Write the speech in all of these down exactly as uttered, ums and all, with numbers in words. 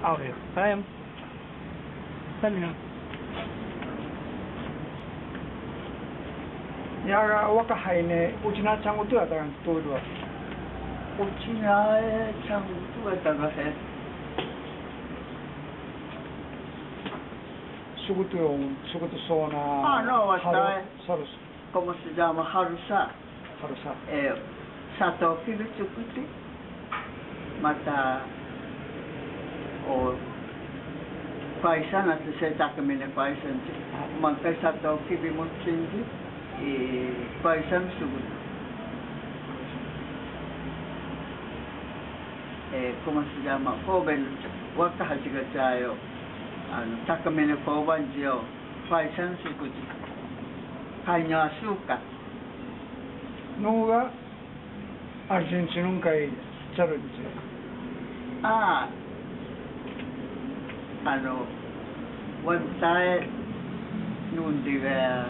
audio. Sayang. Saan yun? Yaga waka haine uchina changu tu ata kan tu dua. Uchina changu tu ata ka he. Sugutu yung sugutu sona. Ah no, wata. Sarus. ¿Cómo se llama? Harusa. Harusa. Eh, sato kilu chukuti. Mata o paisana te se takamine paisan. Mankai sato kibi mochinji. Y paisan sugutu. Eh, ¿cómo se llama? Joven, waka hachigachayo. Ano, takamine kobanjio. Paisan sugutu. Caño azúcar. Nuga Argentinun kai charunche. Ah, ano, wantai nundiga.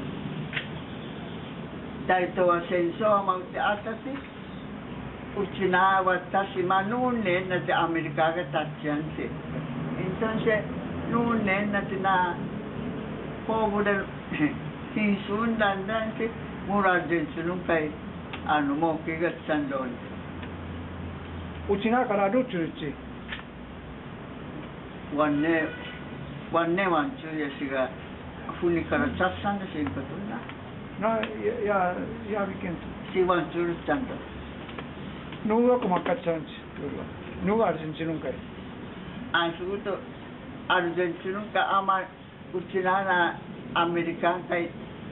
Daito asenso amang te atati. Uchina watasi manune na te Amerika ka tachianse. Entonces, nune na te na pobre hisun dandan si murad din sunung kay ano mo kigat sandon. Uchina kara do churuchi. Wanne wanne wanchu yesiga funi kara chassan de sin patuna. Na ya ya weekend. Si wanchu chando. Nuga kuma kachanch. Nuga Argentinun kai. Ansuto Argentinun ka ama uchina na Amerikan kay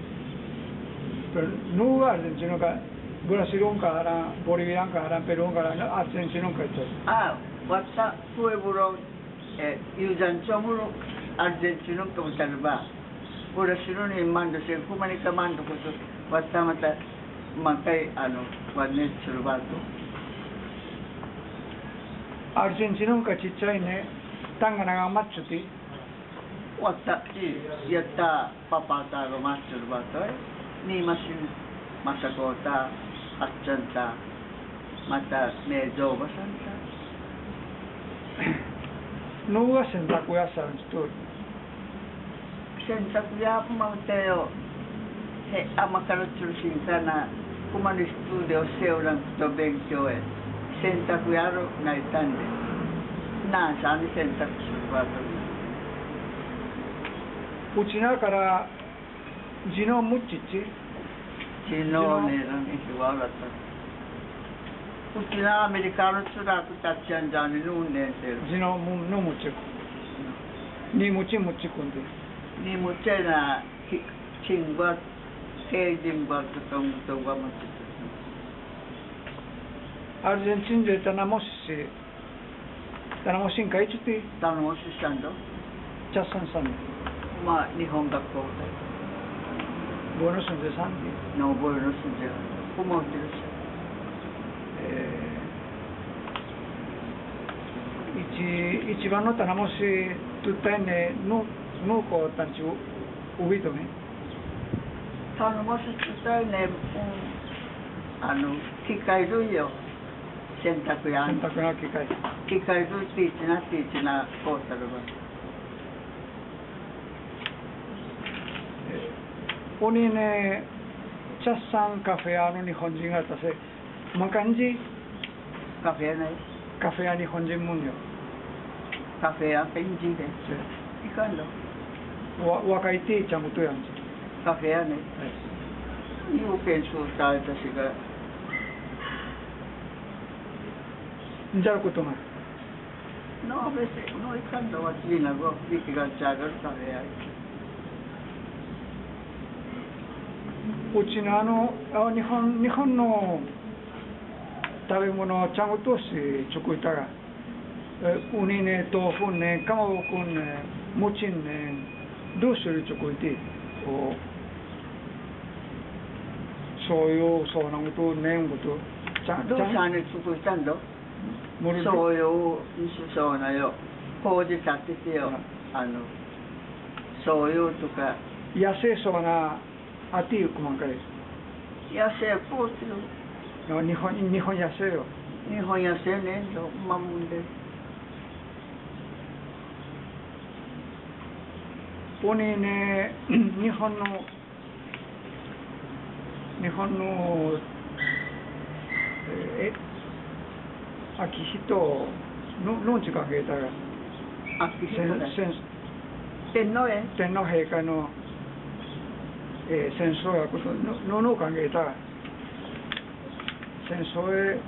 Nuga Argentinun ka Brasilun ka hara, Bolivian ka hara, Perun ka hara, Argentinun ka ito. Ah, wasa pueblo eh yujan chomuro Argentinun ka matalba. Brasilun ni mando se kumani ka mando ko to wasa mata makai ano wanne churbato. Argentinun ka chichay ne tangana machuti. Wata i yata papata ro churbato ni masin masakota atchanta mata mejo basanta. Nuga sentakuya sanstu. Sentakuya pamateo he amakaratul sinkana kumani studio seuran to benkyo e sentakuyaro naitande na sani sentakuya. Uchina kara jino muchichi. Jino neran ikiwalata. Uchina americano tsura kutachian jani nune ser. Jino no muchiku. Ni muchi muchikundi. Ni muchena chingwa ke jingwa tutong tutong muchiku. Argentin de tanamosi. Tanamosin kaichuti. Tanamosi sando. Chasan san. Ma Nihon Gakko. Buenos Aires Santi. No, Buenos Aires. ¿Cómo te dice? Ichi, ichiban no tanamosi tutane nu nuko tanchu ubito ne. Tanamosi tutane un ano kikairu yo. Sentakuya. Sentakuya kikai. Kikairu tichina tichina kotaruba. Unine chassan kafeano nihonjin atase makanji kafe na kafea nihonjin munyo kafe a kenji de ikando wa wakaiti chamutu yanji kafe na io penso talta siga njar kutuma no vese no ikando wa china go dikiga chagar kafe a Uchina no Nihon Nihon no tabemono changutoshi chukuitaga. Unine tofu ne kamaboku ne muchin ne dusuri chukuiti o soyo sonangutu nengutu. Dosane chukuitando. Soyo isu sona yo. Koji tatiti yo. Ano soyo tuka. Yase sona ati kumankai. Yase potro. No, Nihon Nihon yase yo. Nihon yase ne do mamunde. ここにね、日本の日本のえ秋人のの時間がいたら秋人だ戦天皇へ天皇陛下の、えー、戦争やことのの考えた戦争へ、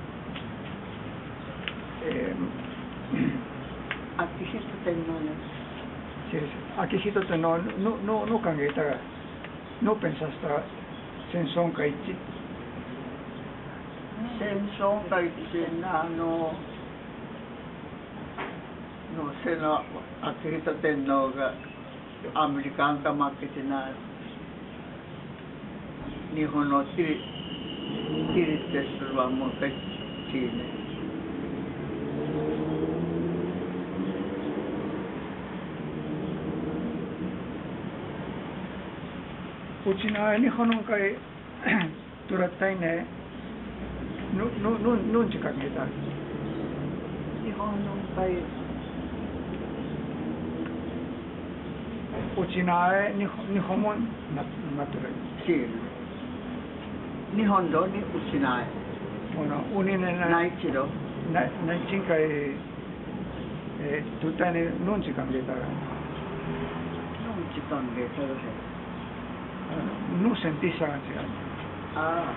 えー、 秋人天皇ね秋人ってのののの考えたらのペンさせた戦争が一致戦争が一致なあののせの秋人天皇がアメリカンが負けてな日本のティリティリテスはもう一回チーねうちの日本の会どらったいねののののんちかけた日本の会うちの日本日本もななってるチー日本どにうちないこのうにねなないちどなないちんかいえどったいねのんちかけたのんちかんげたらへ no sentís a Ah.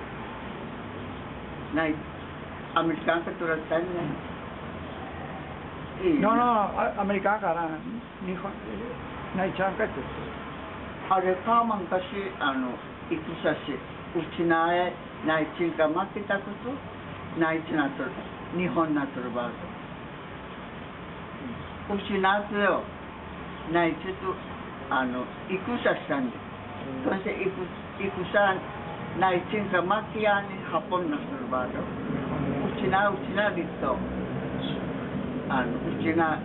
Nay, American ka tulad tayo no no American ka na Nihon nay chan ka to あれかまんかしあのいくさしうちなえないちんか負けたことないちなとる日本なとるばうちなとよないちとあのいくさしたんでEntonces, ikusan na itin ka makiyan ni Hapon na surbado. Uchina, uchina dito. Ano, uchina.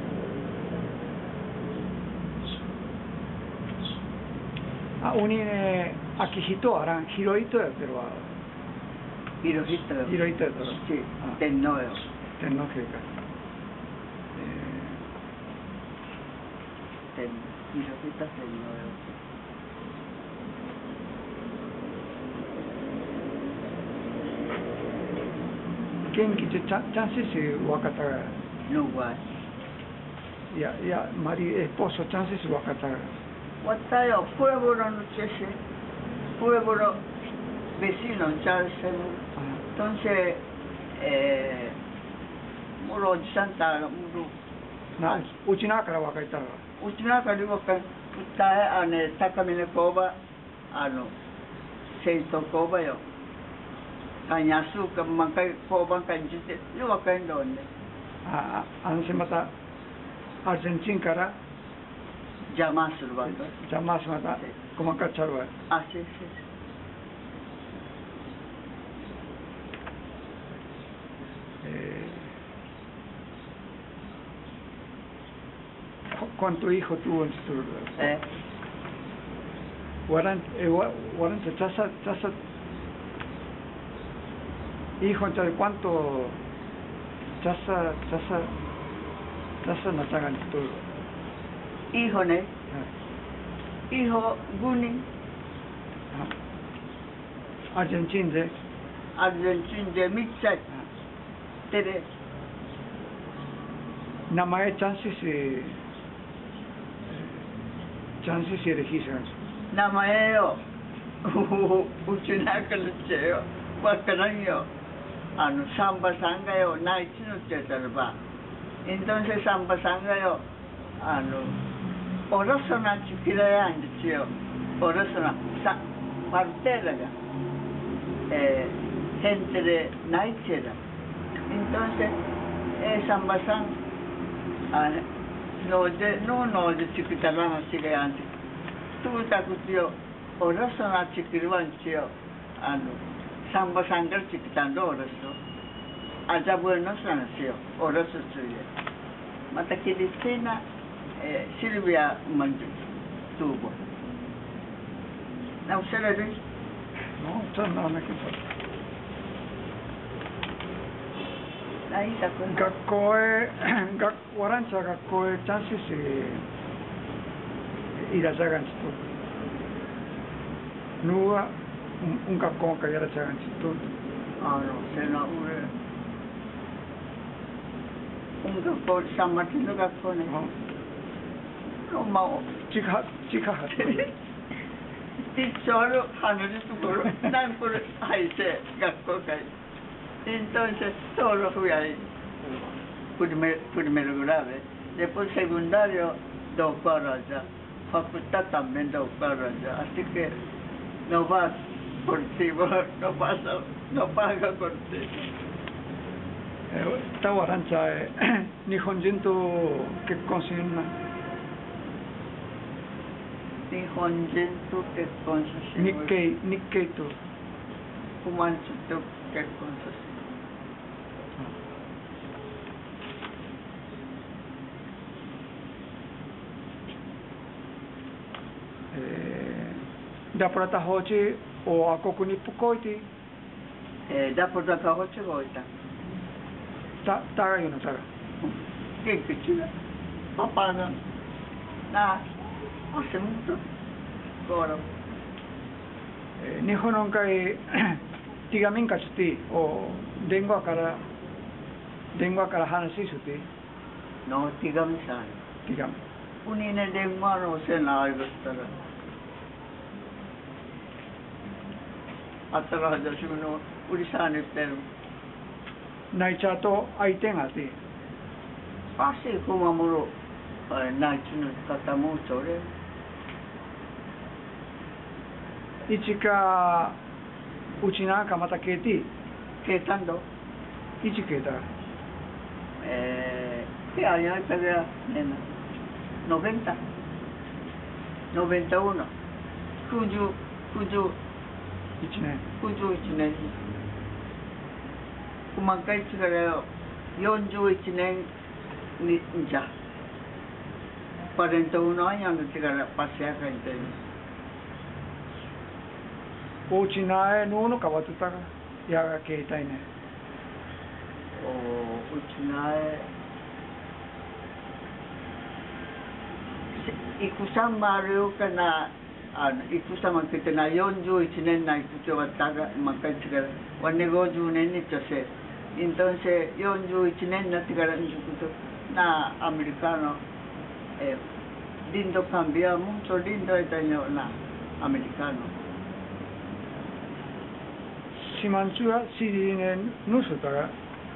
Ah, uni ne Akihito aran Hirohito ya pero Hirohito. Hirohito ya. Sí, tenno yo. Tenno que ka. Ten, Hirohito tenno yo. 元気でチャンスし分かったら No what? いやいやマリエポソチャンスし分かったら Watayo, pueblo no chese, pueblo vecino charse. Entonces, eh, muro santa muro. なうちなから分かったらうちなかでもかたえあね高めの工場あの生徒工場よ。Kanya suka mangkai pobang kanjite yo wakan don ne a an se mata Argentina kara jama surbato jama mata como kacharwa ah sí sí eh ¿cuánto hijo tuvo en su eh waran eh waran chasa chasa hijo entonces cuánto chasa chasa chasa nachagan todo hijo ne hijo guni Argentina de Argentina de Mitchell tere namae chances eh chances se registran namae yo uchina kalcheo wakaran yo ano samba sanga yo naichi no chetarba entonces samba sanga yo ano oroso na chikira ya ndicho oroso na sa partera ga eh gente de naichera entonces eh samba sang ah no de no no de chikita na chikira antes tu ta kutio oroso na chikirwan chio ano samba sangar chikitando oroso allá buenos nació oroso suya mata que decena eh, Silvia Manju tuvo na usera de no tan no me que ahí está con 学校へ学ワランチャ学校へチャンスし irasagan situ. Nua un kakon ka irasagan situ. Ano, sena ure. Un kakon sama tino kakon eh. No mau. Chika chika hat. Tichoro hanuri tukoro nan por haise kakko kai. Entonces solo fui ahí. Primero, primero grave. Después secundario dos cuadras allá. Facultad también dos cuadras allá. Así que no vas por ti, no pasa, no paga por ti. タワランチャー日本人と結婚するな。 日本人と結婚する。 日系日系と。 コマンチと結婚する。 Dapat tak hoci, oh aku kuni pukoi ti. Eh, dapat tak hoci kau itu. Tak, tak ayun tak. Kecil, apa na? Na, asam tu, korang. Nihon onkai tiga min kasti, oh dengwa kara, dengwa kara hanasi suti. No, tiga min sana. Tiga min. Uni ne dengwa no se na ayustara. Atara hajashi no urisa ne teru. Naicha to aiten ati. Pasti kumamuro naichu no katamu chore. Ichika uchina kamata keti. Ketando. Ichiketa. Eh, ¿qué año estaría, nena? noventa. noventa y uno. Kuju, kuju. Ichine. kuju ichi nen. Kumankai chikara forty-one nen ni ya. cuarenta y uno años no chikara pasé acá en Tenis. Uchina e nuno kawatuta ya keitai ne. O uchina e ikusan mario kana ano ikusan makita na forty-one nen na ikucho wataga makachikara wannegoju nen ni chose. Entonces forty-one nen na tigara njukuto na americano eh lindo cambia mucho lindo itaño na americano. Simanchua sirine nusutara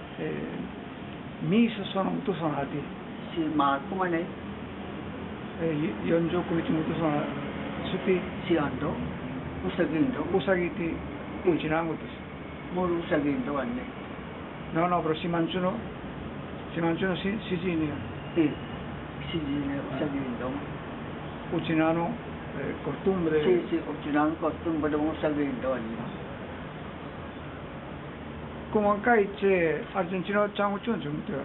miso sono mutuson hati. Si ma kuma ne? forty-nine nichi mutuson suti. Si ando usagindo. Usagiti uchinangutus. Muru usagindo wanne. No no, pero simanchuno simanchuno si sijini. Sì, sijini usagindo. Uchinano costumbre. Sì, sì, uchinano costumbre usagindo wanne. Kumankai che argentino changu chun chun te.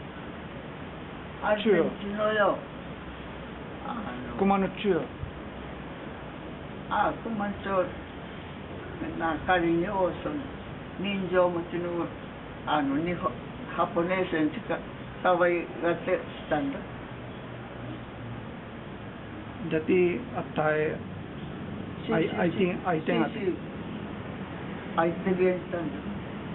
Argentino yo. Kumano chuo. Ah, kumancho na cariñoso. Ninjo mutino ano ni japonese en chica kawai gate standa. Dati atai ai ai ting ai ting ati. Ai ting standa.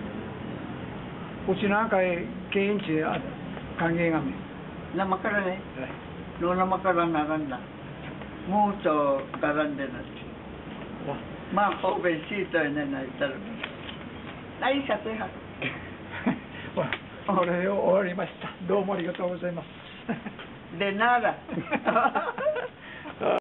Uchina kai kenchi kangen ame. Na makarane. No na makarana ganda. Mucho grande na. Ma jovencito en el altar. Ahí se apeja. Ahora yo orimashita. Domo arigatou gozaimasu. De nada.